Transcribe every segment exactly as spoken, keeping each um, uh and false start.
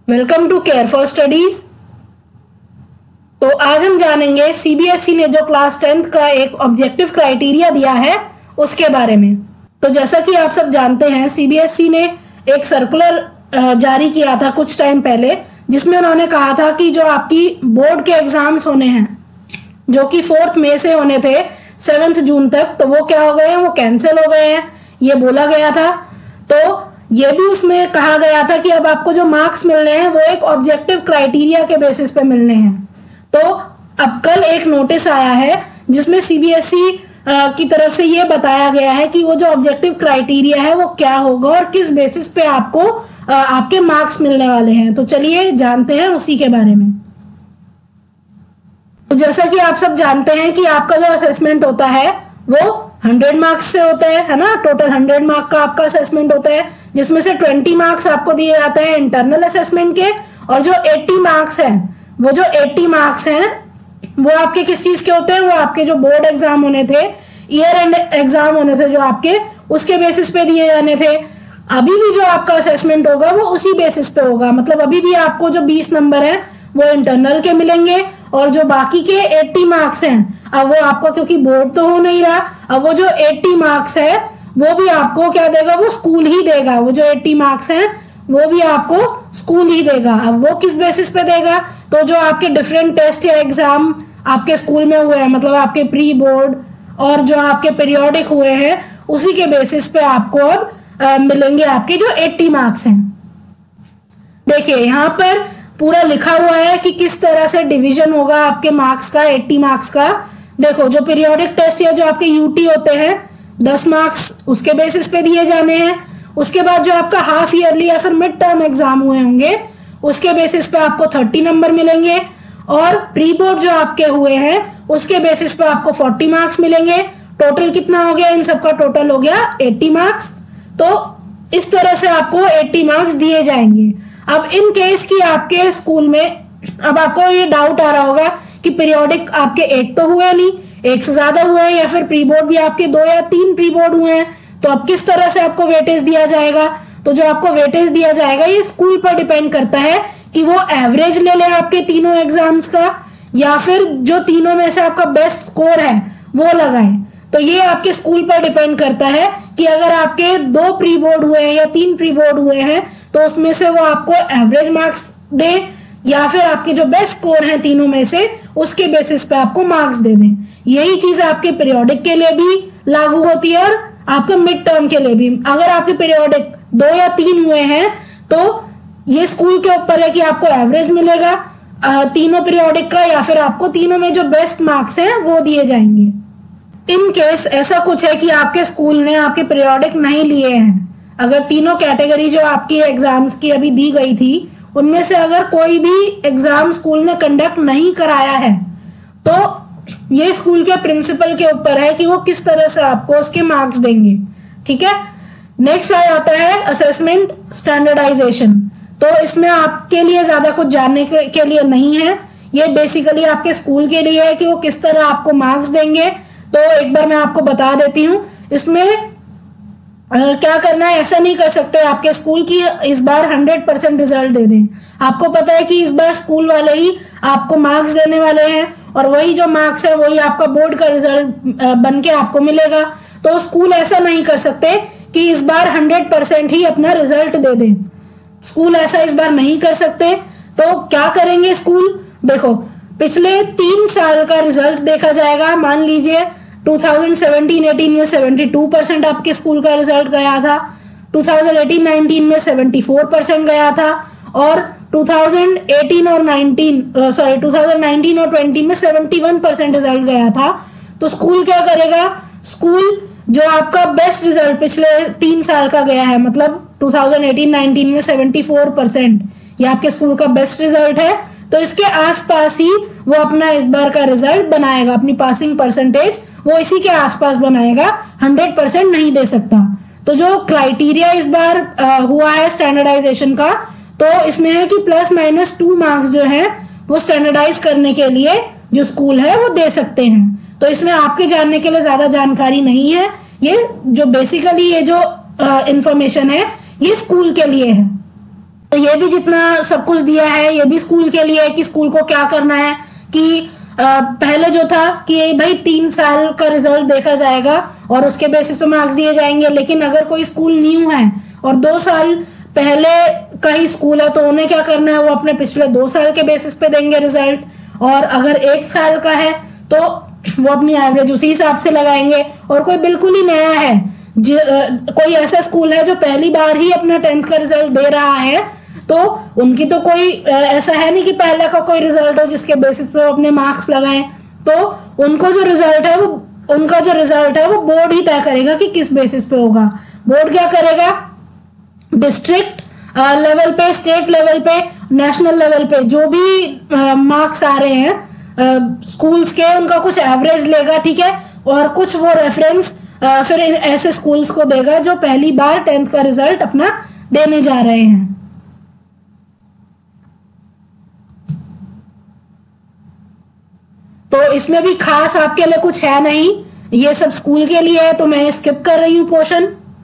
Welcome to care for studies. तो आज हम जानेंगे सीबीएसई ने जो क्लास टेंथ का एक ऑब्जेक्टिव क्राइटेरिया दिया है उसके बारे में। तो जैसा कि आप सब जानते हैं, सीबीएसई ने एक सर्कुलर जारी किया था कुछ टाइम पहले, जिसमें उन्होंने कहा था कि जो आपकी बोर्ड के एग्जाम्स होने हैं, जो कि फोर्थ मई से होने थे सेवेंथ जून तक, तो वो क्या हो गए हैं, वो कैंसिल हो गए हैं, ये बोला गया था। तो ये भी उसमें कहा गया था कि अब आपको जो मार्क्स मिलने हैं वो एक ऑब्जेक्टिव क्राइटेरिया के बेसिस पे मिलने हैं। तो अब कल एक नोटिस आया है जिसमें सीबीएसई की तरफ से ये बताया गया है कि वो जो ऑब्जेक्टिव क्राइटेरिया है वो क्या होगा और किस बेसिस पे आपको आपके मार्क्स मिलने वाले हैं। तो चलिए जानते हैं उसी के बारे में। तो जैसा कि आप सब जानते हैं कि आपका जो असेसमेंट होता है वो हंड्रेड मार्क्स से होता है है ना। टोटल हंड्रेड मार्क का आपका असेसमेंट होता है, जिसमें से ट्वेंटी मार्क्स आपको दिए जाते हैं इंटरनल असेसमेंट के, और जो एट्टी मार्क्स हैं वो जो एट्टी मार्क्स हैं वो आपके किस चीज के होते हैं, वो आपके जो बोर्ड एग्जाम होने थे, ईयर एंड एग्जाम होने थे जो आपके, उसके बेसिस पे दिए जाने थे। अभी भी जो आपका असेसमेंट होगा वो उसी बेसिस पे होगा, मतलब अभी भी आपको जो बीस नंबर है वो इंटरनल के मिलेंगे, और जो बाकी के एट्टी मार्क्स हैं अब वो आपको, क्योंकि बोर्ड तो हो नहीं रहा, अब वो जो एट्टी मार्क्स है वो भी आपको क्या देगा, वो स्कूल ही देगा। वो जो एट्टी मार्क्स हैं वो भी आपको स्कूल ही देगा। अब वो किस बेसिस पे देगा, तो जो आपके डिफरेंट टेस्ट या एग्जाम आपके स्कूल में हुए हैं, मतलब आपके प्री बोर्ड और जो आपके पीरियोडिक हुए हैं, उसी के बेसिस पे आपको अब आ, मिलेंगे आपके जो एट्टी मार्क्स हैं। देखिए यहाँ पर पूरा लिखा हुआ है कि किस तरह से डिवीजन होगा आपके मार्क्स का, एट्टी मार्क्स का। देखो, जो पीरियोडिक टेस्ट या जो आपके यूटी होते हैं दस मार्क्स उसके बेसिस पे दिए जाने हैं। उसके बाद जो आपका हाफ ईयरली या फिर मिड टर्म एग्जाम हुए होंगे उसके बेसिस पे आपको थर्टी नंबर मिलेंगे, और प्री बोर्ड जो आपके हुए हैं उसके बेसिस पे आपको फोर्टी मार्क्स मिलेंगे। टोटल कितना हो गया, इन सबका टोटल हो गया एट्टी मार्क्स। तो इस तरह से आपको एट्टी मार्क्स दिए जाएंगे। अब इन केस की आपके स्कूल में, अब आपको ये डाउट आ रहा होगा कि पीरियोडिक आपके एक तो हुए नहीं, एक से ज्यादा हुए हैं, या फिर प्री बोर्ड भी आपके दो या तीन प्री बोर्ड हुए हैं, तो अब किस तरह से आपको वेटेज दिया जाएगा। तो जो आपको वेटेज दिया जाएगा ये स्कूल पर डिपेंड करता है कि वो एवरेज ले ले आपके तीनों एग्जाम्स का, या फिर जो तीनों में से आपका बेस्ट स्कोर है वो लगाए। तो ये आपके स्कूल पर डिपेंड करता है कि अगर आपके दो प्री बोर्ड हुए हैं या तीन प्री बोर्ड हुए हैं तो उसमें से वो आपको एवरेज मार्क्स दे, या फिर आपके जो बेस्ट स्कोर हैं तीनों में से उसके बेसिस पे आपको मार्क्स दे दें। यही चीज आपके पीरियोडिक के लिए भी लागू होती है और आपके मिड टर्म के लिए भी। अगर आपके पीरियोडिक दो या तीन हुए हैं तो ये स्कूल के ऊपर है कि आपको एवरेज मिलेगा तीनों पीरियोडिक का, या फिर आपको तीनों में जो बेस्ट मार्क्स हैं वो दिए जाएंगे। इन केस ऐसा कुछ है कि आपके स्कूल ने आपके पीरियोडिक नहीं लिए हैं, अगर तीनों कैटेगरी जो आपकी एग्जाम्स की अभी दी गई थी उनमें से अगर कोई भी एग्जाम स्कूल ने कंडक्ट नहीं कराया है, तो ये स्कूल के प्रिंसिपल के ऊपर है कि वो किस तरह से आपको उसके मार्क्स देंगे। ठीक है, नेक्स्ट आ जाता है असेसमेंट स्टैंडर्डाइजेशन। तो इसमें आपके लिए ज्यादा कुछ जानने के, के लिए नहीं है, ये बेसिकली आपके स्कूल के लिए है कि वो किस तरह आपको मार्क्स देंगे। तो एक बार मैं आपको बता देती हूँ इसमें Uh, क्या करना है। ऐसा नहीं कर सकते आपके स्कूल की इस बार हंड्रेड परसेंट रिजल्ट दे दें। आपको पता है कि इस बार स्कूल वाले ही आपको मार्क्स देने वाले हैं, और वही जो मार्क्स है वही आपका बोर्ड का रिजल्ट बन के आपको मिलेगा। तो स्कूल ऐसा नहीं कर सकते कि इस बार हंड्रेड परसेंट ही अपना रिजल्ट दे दें। स्कूल ऐसा इस बार नहीं कर सकते। तो क्या करेंगे स्कूल, देखो पिछले तीन साल का रिजल्ट देखा जाएगा। मान लीजिए टू थाउजेंड सेवेंटीन एटीन में सेवेंटी टू परसेंट आपके स्कूल का रिजल्ट गया था, टू थाउजेंड एटीन नाइनटीन में सेवेंटी फोर परसेंट गया था, और टू थाउजेंड एटीन और nineteen sorry two thousand nineteen और ट्वेंटी में सेवेंटी वन परसेंट रिजल्ट गया था। तो स्कूल क्या करेगा, स्कूल जो आपका बेस्ट रिजल्ट पिछले तीन साल का गया है, मतलब टू थाउजेंड एटीन नाइनटीन में सेवेंटी फोर परसेंट ये आपके स्कूल का बेस्ट रिजल्ट है, तो इसके आसपास ही वो अपना इस बार का रिजल्ट बनाएगा। अपनी पासिंग परसेंटेज वो इसी के आसपास बनाएगा, हंड्रेड परसेंट नहीं दे सकता। तो जो क्राइटेरिया इस बार आ, हुआ है स्टैंडर्डाइजेशन का, तो इसमें है कि प्लस माइनस टू मार्क्स जो है वो स्टैंडर्डाइज करने के लिए जो स्कूल है वो दे सकते हैं। तो इसमें आपके जानने के लिए ज्यादा जानकारी नहीं है, ये जो बेसिकली ये जो इंफॉर्मेशन है ये स्कूल के लिए है। तो ये भी जितना सब कुछ दिया है ये भी स्कूल के लिए है कि स्कूल को क्या करना है कि आ, पहले जो था कि भाई तीन साल का रिजल्ट देखा जाएगा और उसके बेसिस पे मार्क्स दिए जाएंगे, लेकिन अगर कोई स्कूल न्यू है और दो साल पहले का ही स्कूल है तो उन्हें क्या करना है, वो अपने पिछले दो साल के बेसिस पे देंगे रिजल्ट, और अगर एक साल का है तो वो अपनी एवरेज उसी हिसाब से लगाएंगे। और कोई बिल्कुल ही नया है, कोई ऐसा स्कूल है जो पहली बार ही अपना टेंथ का रिजल्ट दे रहा है, तो उनकी तो कोई ऐसा है नहीं कि पहले का कोई रिजल्ट हो जिसके बेसिस पे वो अपने मार्क्स लगाएं। तो उनको जो रिजल्ट है वो उनका जो रिजल्ट है वो बोर्ड ही तय करेगा कि किस बेसिस पे होगा। बोर्ड क्या करेगा, डिस्ट्रिक्ट लेवल पे, स्टेट लेवल पे, नेशनल लेवल पे जो भी मार्क्स आ रहे हैं स्कूल्स के, उनका कुछ एवरेज लेगा, ठीक है, और कुछ वो रेफरेंस फिर ऐसे स्कूल्स को देगा जो पहली बार टेंथ का रिजल्ट अपना देने जा रहे हैं। तो इसमें भी खास आपके लिए कुछ है नहीं, ये सब स्कूल के लिए है, तो मैं स्किप कर रही हूं पोर्शन।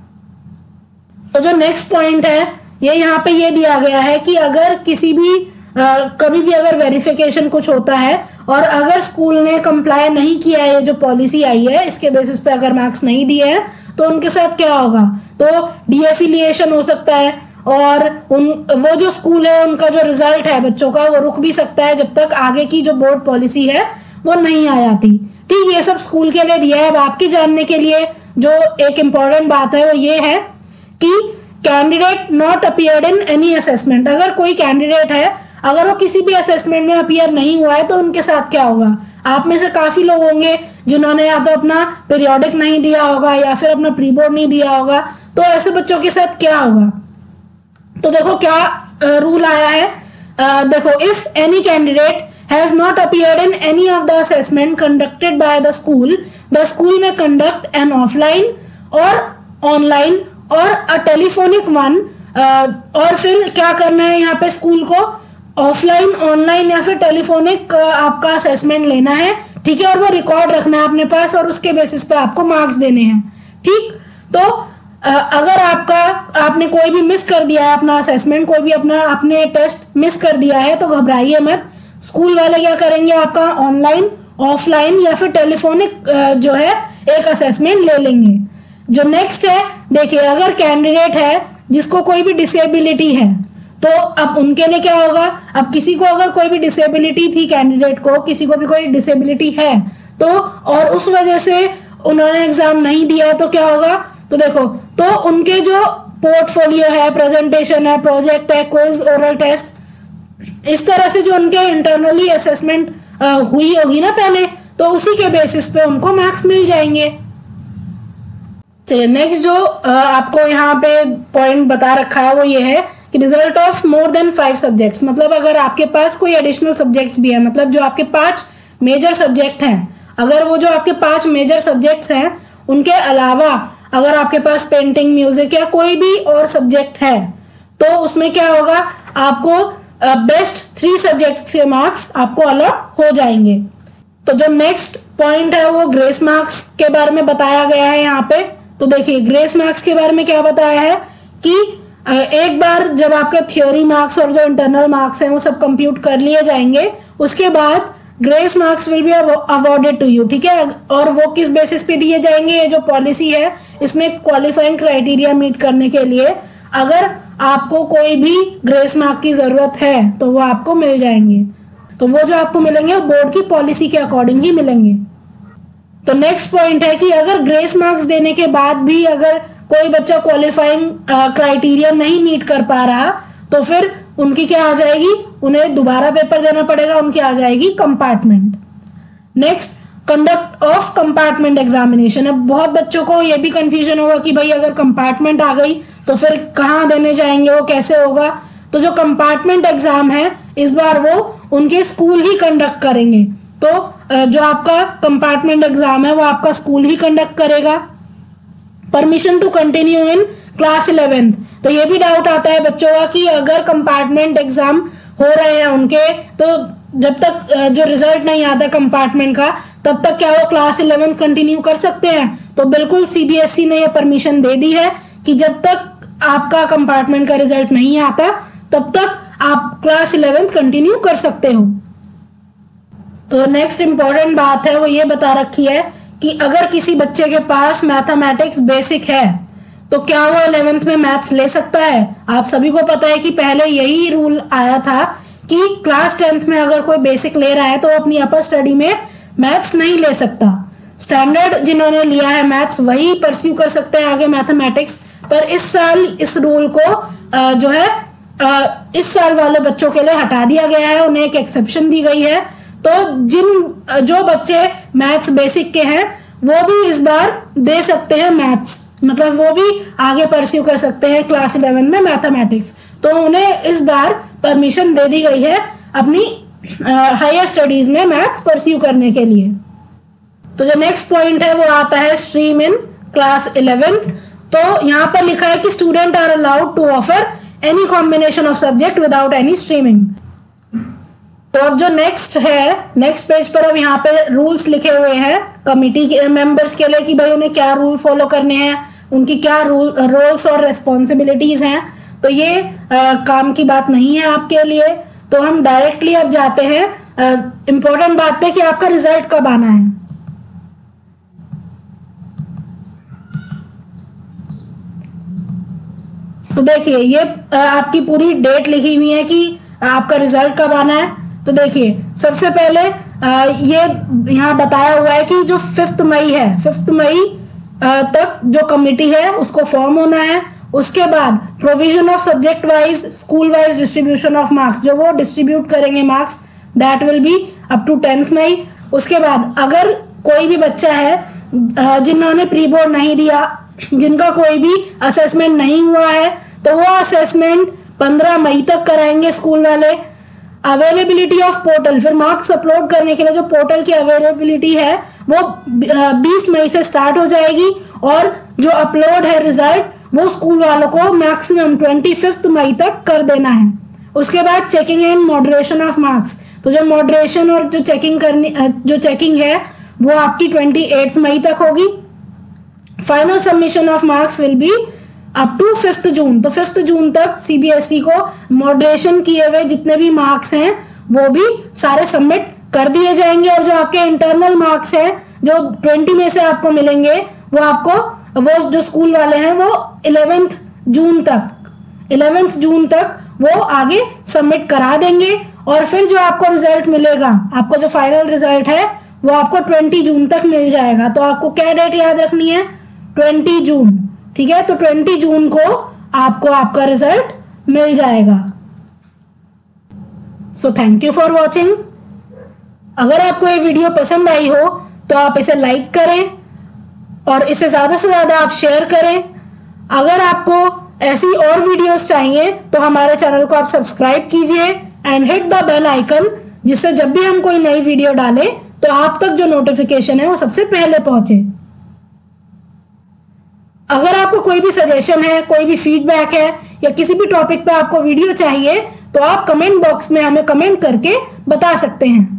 तो जो नेक्स्ट पॉइंट है ये यहाँ पे ये दिया गया है कि अगर किसी भी आ, कभी भी अगर वेरिफिकेशन कुछ होता है और अगर स्कूल ने कंप्लाई नहीं किया है, ये जो पॉलिसी आई है इसके बेसिस पे अगर मार्क्स नहीं दिए हैं तो उनके साथ क्या होगा, तो डीएफिलिएशन हो सकता है, और उन वो जो स्कूल है उनका जो रिजल्ट है बच्चों का वो रुक भी सकता है जब तक आगे की जो बोर्ड पॉलिसी है वो नहीं आ जाती। ठीक, ये सब स्कूल के लिए दिया है। अब आपके जानने के लिए जो एक इम्पॉर्टेंट बात है वो ये है कि candidate not appeared in any assessment, अगर कोई कैंडिडेट है अगर वो किसी भी असेसमेंट में अपीयर नहीं हुआ है तो उनके साथ क्या होगा। आप में से काफी लोग होंगे जिन्होंने या तो अपना पीरियोडिक नहीं दिया होगा या फिर अपना प्री बोर्ड नहीं दिया होगा, तो ऐसे बच्चों के साथ क्या होगा। तो देखो क्या रूल आया है, आ, देखो if any candidate has not appeared in any of the assessment conducted by the school, the school may conduct an offline or online or a telephonic one। uh, और फिर क्या करना है यहाँ पे, स्कूल को ऑफलाइन, ऑनलाइन या फिर टेलीफोनिक uh, आपका असेसमेंट लेना है, ठीक है, और वो रिकॉर्ड रखना है अपने पास और उसके बेसिस पे आपको मार्क्स देने हैं। ठीक, तो uh, अगर आपका आपने कोई भी मिस कर दिया है अपना असेसमेंट, कोई भी अपना आपने टेस्ट मिस कर दिया है तो घबराइए मत, स्कूल वाले क्या करेंगे, आपका ऑनलाइन, ऑफलाइन या फिर टेलीफोनिक जो है एक असेसमेंट ले लेंगे। जो नेक्स्ट है, देखिए अगर कैंडिडेट है जिसको कोई भी डिसेबिलिटी है तो अब उनके लिए क्या होगा। अब किसी को अगर कोई भी डिसेबिलिटी थी, कैंडिडेट को किसी को भी कोई डिसेबिलिटी है तो और उस वजह से उन्होंने एग्जाम नहीं दिया है तो क्या होगा, तो देखो तो उनके जो पोर्टफोलियो है, प्रेजेंटेशन है, प्रोजेक्ट है, क्विज, ओरल टेस्ट, इस तरह से जो उनके इंटरनली असेसमेंट हुई होगी ना पहले, तो उसी के बेसिस पे उनको मार्क्स मिल जाएंगे। चलिए नेक्स्ट जो आपको यहाँ पे पॉइंट बता रखा है वो ये है कि result of more than five subjects, मतलब अगर आपके पास कोई एडिशनल सब्जेक्ट्स भी है, मतलब जो आपके पांच मेजर सब्जेक्ट हैं, अगर वो जो आपके पांच मेजर सब्जेक्ट्स हैं उनके अलावा अगर आपके पास पेंटिंग, म्यूजिक या कोई भी और सब्जेक्ट है तो उसमें क्या होगा, आपको बेस्ट थ्री सब्जेक्ट के मार्क्स आपको अलॉट हो जाएंगे। तो जो नेक्स्ट पॉइंट है वो ग्रेस मार्क्स के बारे में बताया गया है यहाँ पे। तो देखिए ग्रेस मार्क्स के बारे में क्या बताया है कि एक बार जब आपके थ्योरी मार्क्स और जो इंटरनल मार्क्स हैं वो सब कंप्यूट कर लिए जाएंगे, उसके बाद grace marks will be awarded to you, ठीक है। और वो किस बेसिस पे दिए जाएंगे, ये जो पॉलिसी है इसमें क्वालिफाइंग क्राइटेरिया मीट करने के लिए अगर आपको कोई भी ग्रेस मार्क की जरूरत है तो वो आपको मिल जाएंगे। तो वो जो आपको मिलेंगे वो बोर्ड की पॉलिसी के अकॉर्डिंग ही मिलेंगे। तो नेक्स्ट पॉइंट है कि अगर ग्रेस मार्क्स देने के बाद भी अगर कोई बच्चा क्वालिफाइंग क्राइटेरिया नहीं मीट कर पा रहा तो फिर उनकी क्या आ जाएगी, उन्हें दोबारा पेपर देना पड़ेगा, उनकी आ जाएगी compartment. Next, conduct of compartment examination. अब बहुत बच्चों को ये भी कंफ्यूजन होगा कि भाई अगर कंपार्टमेंट आ गई तो फिर कहाँ देने जाएंगे, वो कैसे होगा। तो जो कंपार्टमेंट एग्जाम है इस बार वो उनके स्कूल ही कंडक्ट करेंगे। तो जो आपका कंपार्टमेंट एग्जाम है वो आपका स्कूल ही कंडक्ट करेगा। Permission to continue in class eleventh. तो ये भी डाउट आता है बच्चों का कि अगर कंपार्टमेंट एग्जाम हो रहे हैं उनके, तो जब तक जो रिजल्ट नहीं आता कंपार्टमेंट का तब तक क्या वो क्लास इलेवेंथ कंटिन्यू कर सकते हैं। तो बिल्कुल सीबीएसई ने ये परमिशन दे दी है कि जब तक आपका कंपार्टमेंट का रिजल्ट नहीं आता तब तक आप क्लास इलेवेंथ कंटिन्यू कर सकते हो। तो नेक्स्ट इंपॉर्टेंट बात है वो ये बता रखी है कि अगर किसी बच्चे के पास मैथमेटिक्स बेसिक है तो क्या वो इलेवेंथ में मैथ्स ले सकता है। आप सभी को पता है कि पहले यही रूल आया था कि क्लास टेंथ में अगर कोई बेसिक ले रहा है तो अपनी अपर स्टडी में मैथ्स नहीं ले सकता। स्टैंडर्ड जिन्होंने लिया है मैथ्स वही परस्यू कर सकते हैं आगे मैथमेटिक्स, पर इस साल इस रूल को जो है इस साल वाले बच्चों के लिए हटा दिया गया है, उन्हें एक एक्सेप्शन दी गई है। तो जिन जो बच्चे मैथ्स बेसिक के हैं वो भी इस बार दे सकते हैं मैथ्स, मतलब वो भी आगे परस्यू कर सकते हैं क्लास इलेवन में मैथमेटिक्स। तो उन्हें इस बार परमिशन दे दी गई है अपनी हायर स्टडीज में मैथ्स परस्यू करने के लिए। तो जो नेक्स्ट पॉइंट है वो आता है स्ट्रीम इन क्लास इलेवेंथ। तो यहाँ पर लिखा है कि student are allowed to offer any combination of subject without any streaming. तो अब जो नेक्स्ट है, नेक्स्ट पेज पर अब यहाँ पे रूल्स लिखे हुए हैं कमिटी के मेंबर्स के लिए कि भाई उन्हें क्या रूल फॉलो करने हैं, उनकी क्या रूल रोल्स और रेस्पॉन्सिबिलिटीज हैं। तो ये आ, काम की बात नहीं है आपके लिए। तो हम डायरेक्टली अब जाते हैं इंपॉर्टेंट बात पे कि आपका रिजल्ट कब आना है। तो देखिए ये आ, आपकी पूरी डेट लिखी हुई है कि आपका रिजल्ट कब आना है। तो देखिए सबसे पहले आ, ये यहाँ बताया हुआ है कि जो फिफ्थ मई है, फिफ्थ मई तक जो कमिटी है उसको फॉर्म होना है। उसके बाद provision of subject wise school wise distribution of marks, जो वो डिस्ट्रीब्यूट करेंगे marks, that will be up to tenth May. उसके बाद अगर कोई भी बच्चा है जिन्होंने प्री बोर्ड नहीं दिया, जिनका कोई भी असेसमेंट नहीं हुआ है, तो वो असेसमेंट पंद्रह मई तक कराएंगे स्कूल वाले। अवेलेबिलिटी ऑफ पोर्टल, फिर मार्क्स अपलोड करने के लिए जो पोर्टल की अवेलेबिलिटी है वो बीस मई से स्टार्ट हो जाएगी और जो अपलोड है रिजल्ट वो स्कूल वालों को मैक्सिमम पच्चीस मई तक कर देना है। उसके बाद checking and moderation of marks, तो जो मॉडरेशन और जो चेकिंग करनी जो चेकिंग है वो आपकी अट्ठाईस मई तक होगी। Final submission of marks will be up to fifth June. तो फिफ्थ जून तक सीबीएसई को मॉडरेशन किए हुए जितने भी मार्क्स हैं वो भी सारे सबमिट कर दिए जाएंगे। और जो आपके इंटरनल मार्क्स हैं जो बीस में से आपको मिलेंगे वो आपको वो जो स्कूल वाले हैं वो इलेवेंथ जून तक इलेवेंथ जून तक वो आगे सबमिट करा देंगे। और फिर जो आपको रिजल्ट मिलेगा, आपको जो फाइनल रिजल्ट है वो आपको बीस जून तक मिल जाएगा। तो आपको क्या डेट याद रखनी है, बीस जून, ठीक है। तो बीस जून को आपको आपका रिजल्ट मिल जाएगा। So thank you for watching. अगर आपको ये वीडियो पसंद आई हो तो आप इसे लाइक करें और इसे ज्यादा से ज्यादा आप शेयर करें। अगर आपको ऐसी और वीडियोस चाहिए तो हमारे चैनल को आप सब्सक्राइब कीजिए and hit the bell icon, जिससे जब भी हम कोई नई वीडियो डालें तो आप तक जो नोटिफिकेशन है वो सबसे पहले पहुंचे। अगर आपको कोई भी सजेशन है, कोई भी फीडबैक है या किसी भी टॉपिक पे आपको वीडियो चाहिए तो आप कमेंट बॉक्स में हमें कमेंट करके बता सकते हैं।